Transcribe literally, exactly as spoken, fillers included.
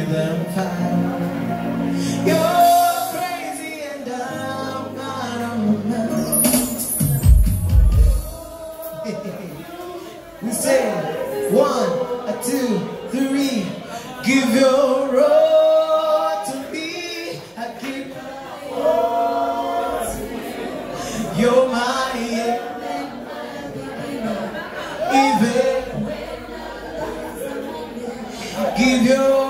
them fight. You're crazy and I'm not on my mind. We say one, a two, three. Give your all to me. I give all to you. You're my end, even. Give your